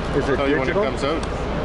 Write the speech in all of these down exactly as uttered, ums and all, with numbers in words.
Is it I'll tell you when it digital? comes out.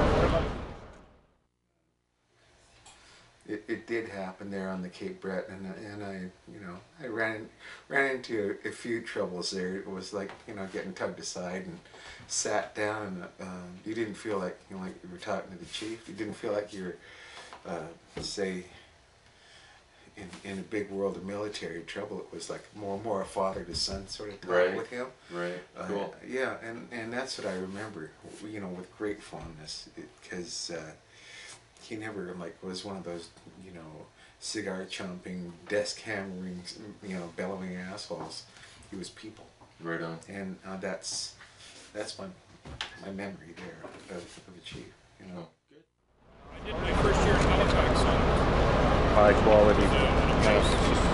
It, it did happen there on the Cape Breton, and, and I, you know, I ran ran into a, a few troubles there. It was like, you know, getting tugged aside and sat down, and um, you didn't feel like, you know, like you were talking to the chief. You didn't feel like you were, uh, say, in in a big world of military trouble. It was like more and more a father to son sort of talk Right. with him. Right. Uh, Cool. yeah, and and that's what I remember, you know, with great fondness, because. Uh, He never like was one of those, you know, cigar chomping, desk hammering, you know, bellowing assholes. He was people. Right on. And uh, that's that's my my memory there of, of a chief. You know. Good. I did my first year in Halifax. So High quality. nice.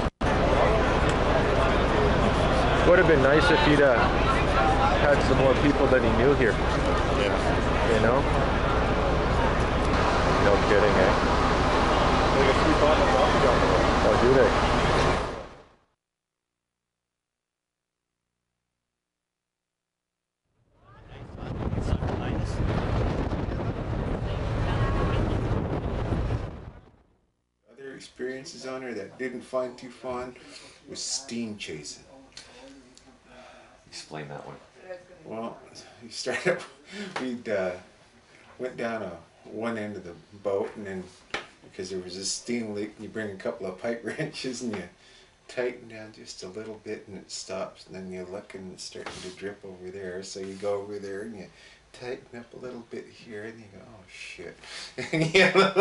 Would have been nice if he'd uh, had some more people that he knew here. Yeah. You know? No kidding, eh? Oh, do they? Other experiences on there that didn't find too fun was steam chasing. Explain that one. Well, you started. We'd uh, went down a one end of the boat, and then because there was a steam leak, you bring a couple of pipe wrenches and you tighten down just a little bit, and it stops. And then you look, and it's starting to drip over there. So you go over there and you tighten up a little bit here, and you go, oh shit. And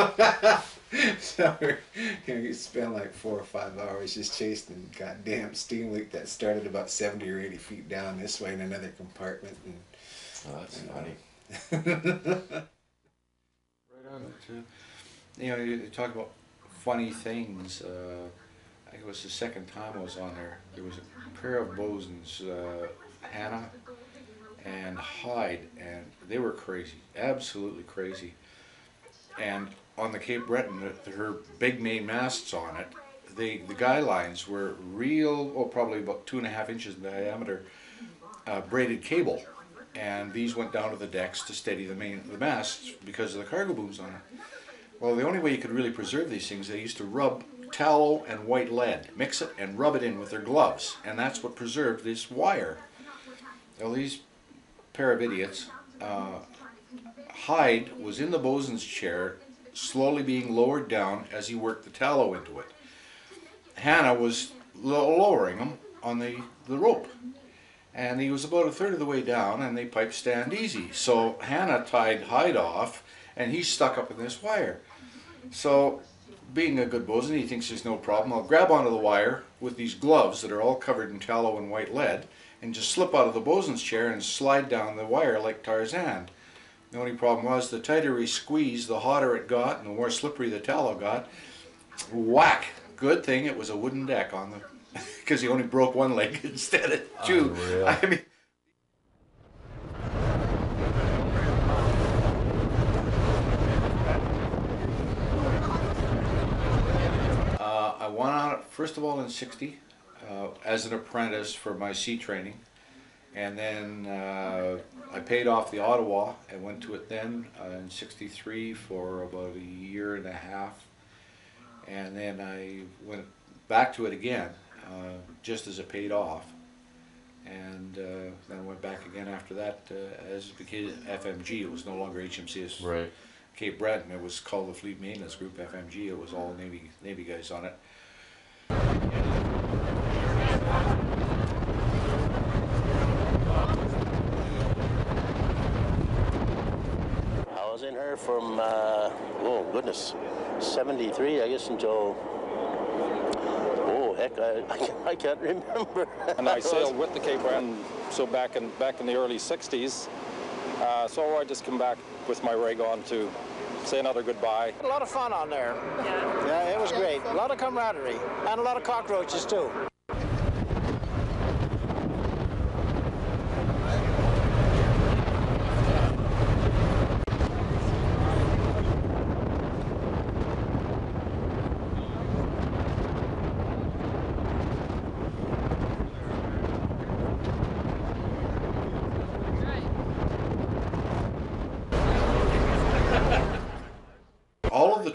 you so you know, you spend like four or five hours just chasing a goddamn steam leak that started about seventy or eighty feet down this way in another compartment. And Oh, that's you know, funny. Too. You know, you talk about funny things. Uh, I think it was the second time I was on there. There was a pair of bosons, uh, Hannah and Hyde, and they were crazy, absolutely crazy. And on the Cape Breton, the, her big main masts on it, they, the guy lines were real, oh, probably about two and a half inches in diameter, uh, braided cable. And these went down to the decks to steady the main the masts because of the cargo booms on it. Well, the only way you could really preserve these things, they used to rub tallow and white lead, mix it and rub it in with their gloves, and that's what preserved this wire. Well, these pair of idiots, uh, Hyde was in the bosun's chair, slowly being lowered down as he worked the tallow into it. Hannah was lowering him on the, the rope. And he was about a third of the way down, and they piped stand easy. So Hannah tied Hyde off, and he's stuck up in this wire. So, being a good bosun, he thinks there's no problem. I'll grab onto the wire with these gloves that are all covered in tallow and white lead, and just slip out of the bosun's chair and slide down the wire like Tarzan. The only problem was, the tighter he squeezed, the hotter it got, and the more slippery the tallow got. Whack! Good thing it was a wooden deck on the... because he only broke one leg instead of two. Unreal. I mean, uh, I went on it first of all in sixty uh, as an apprentice for my sea training, and then uh, I paid off the Ottawa and went to it then uh, in sixty-three for about a year and a half, and then I went back to it again. Uh, just as it paid off, and uh, then went back again after that uh, as it became F M G. It was no longer H M C S Right. Cape Breton. It was called the Fleet Maintenance Group, F M G. It was all Navy Navy guys on it. I was in her from, uh, oh goodness, seventy-three, I guess, until, oh heck, I, I, can't, I can't remember. And I sailed with the Cape Breton, so back in back in the early sixties. Uh, so I just come back with my rig on to say another goodbye. A lot of fun on there. Yeah. Yeah, it was great. A lot of camaraderie and a lot of cockroaches too.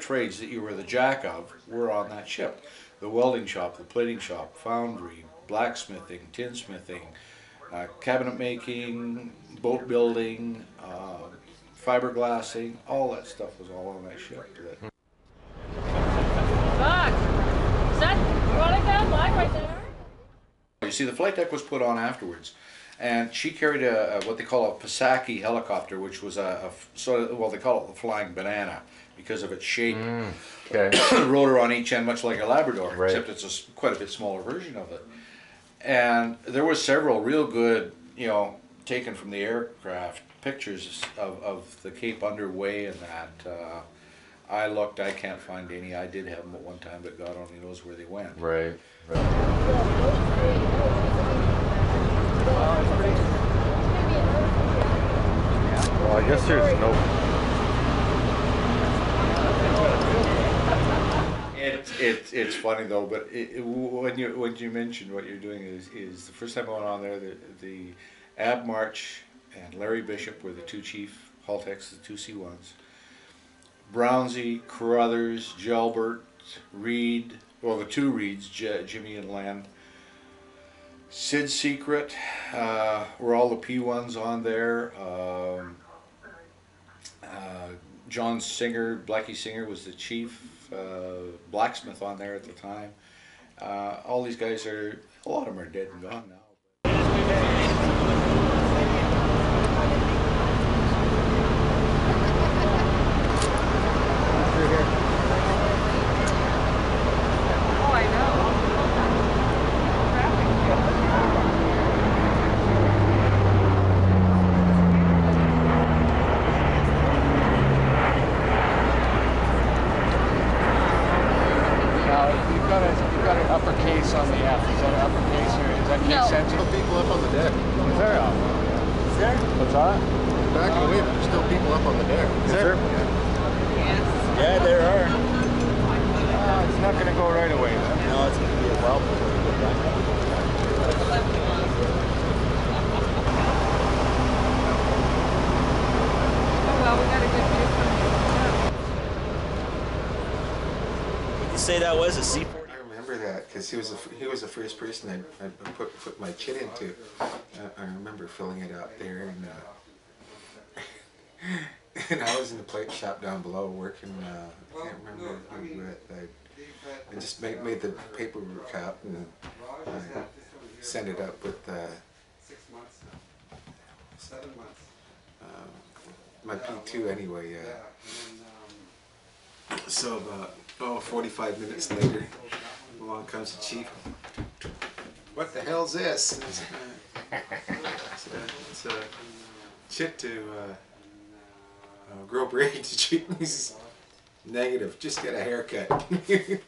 trades that you were the jack of were on that ship. The welding shop, the plating shop, foundry, blacksmithing, tinsmithing, uh, cabinet making, boat building, uh, fiberglassing, all that stuff was all on that ship. That Fuck! Is that, you want like that line right there? You see, the flight deck was put on afterwards, and she carried a, a what they call a Pisaki helicopter, which was a, a sort of, well, they call it the flying banana because of its shape. Mm, okay. Rotor on each end, much like a Labrador, Right. except it's a s- quite a bit smaller version of it. And there was several real good, you know, taken from the aircraft pictures of, of the Cape underway and that. Uh, I looked, I can't find any. I did have them at one time, but God only knows where they went. Right. Right. Well, I guess there's no. It, it, it's funny though, but it, it, when you when you mentioned what you're doing is, is the first time I went on there, the, the Ab March and Larry Bishop were the two chief Haltex, the two C ones. Brownsy, Carruthers, Gelbert, Reed, well the two Reeds, J, Jimmy and Len. Sid Secret, uh, were all the P ones on there. Um, uh, John Singer, Blackie Singer was the chief uh, blacksmith on there at the time. Uh, all these guys are, a lot of them are dead and gone now. Oh, I know. You've got a, you've got an uppercase on the F. Is that an uppercase or is that No. case sensitive? People up on the deck. Is there? A, is there? What's that? Back away, but there's still people up on the deck. Is there? Yes. Yeah, there are. Uh, it's not going to go right away then. No, it's going to be a while before we get back up. Oh, well, we got a good view from here. You say that was a C forty? I remember that because he was the f- he was the first person I, I put put my chin into. Uh, I remember filling it out there, and uh, and I was in the plate shop down below working. Uh, I can't remember who we were at. I, I just made, made the paperwork out and I sent it up with uh, uh, my P two anyway. Uh, so about oh, forty-five minutes later, along comes the chief. What the hell's this? And It's, uh, it's, a, it's a chit to uh, uh, grow braids. He's negative. Just get a haircut. Uh, I think it's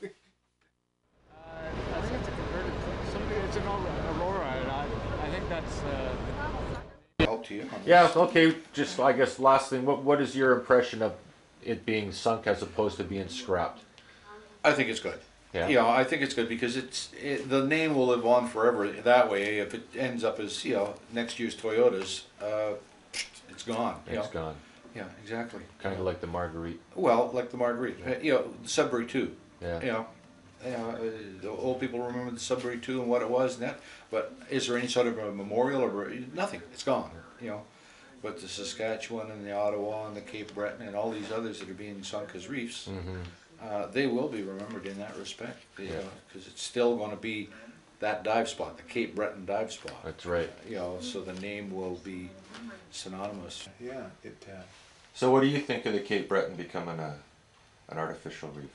a converted. Somebody, it's an Aurora, and I, I think that's. Uh, Help to you. on Yeah, this. okay, just I guess last thing, what, what is your impression of it being sunk as opposed to being scrapped? I think it's good. Yeah. You know, I think it's good because it's it, the name will live on forever that way. If it ends up as, you know, next year's Toyotas, uh, it's gone. you It's know? gone. Yeah, exactly. Kind of like the Marguerite. Well, like the Marguerite, uh, you know, the Sudbury two. Yeah. You know, you know, uh, the old people remember the Sudbury two and what it was and that. But is there any sort of a memorial or nothing? It's gone. You know, but the Saskatchewan and the Ottawa and the Cape Breton and all these others that are being sunk as reefs, Mm-hmm. uh, they will be remembered in that respect. You Yeah. know, because it's still going to be that dive spot, the Cape Breton dive spot. That's right. You know, so the name will be synonymous. Yeah, it. Uh, So what do you think of the Cape Breton becoming a an artificial reef?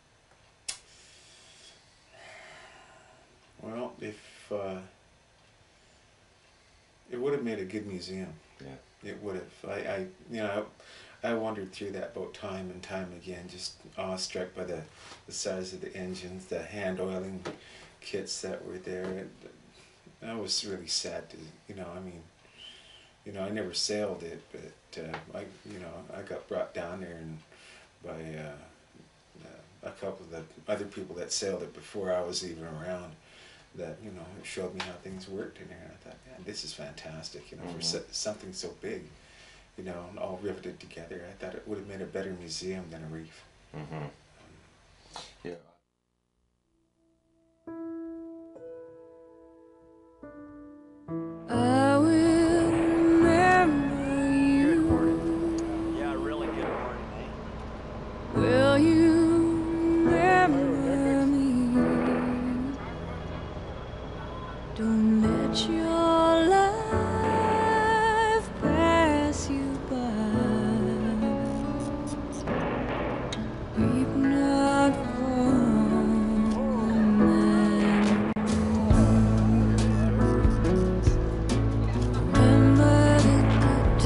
well, if uh, it would have made a good museum. Yeah. It would have. I, I, you know, I wandered through that boat time and time again, just awestruck by the, the size of the engines, the hand oiling kits that were there. And I was really sad to, you know, I mean, you know, I never sailed it, but uh, I, you know, I got brought down there and by uh, uh, a couple of the other people that sailed it before I was even around. That, you know, it showed me how things worked in there. And I thought, man, this is fantastic, you know, Mm-hmm. for so, something so big, you know, and all riveted together. I thought it would have made a better museum than a reef. Mm-hmm. Yeah. I will remember you. Yeah, really good morning. Will you remember me? Don't let your life pass you by. Weep not for man. Remember the good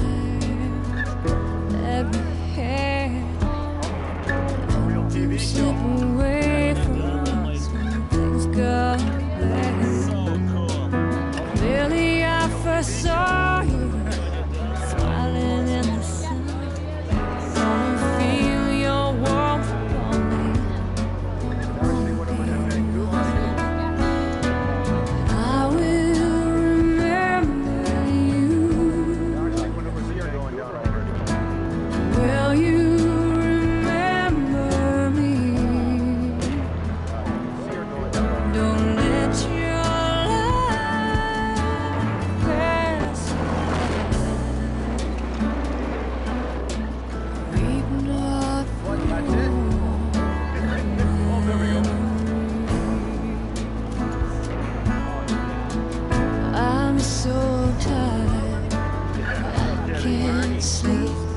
times that we had. Don't slip away from us when things go bad. Clearly I first saw you smiling in the sun. Gonna feel your warmth upon me. I will remember you. Will you remember me? Don't let your life pass by. Weep not for I'm so tired, I can't sleep.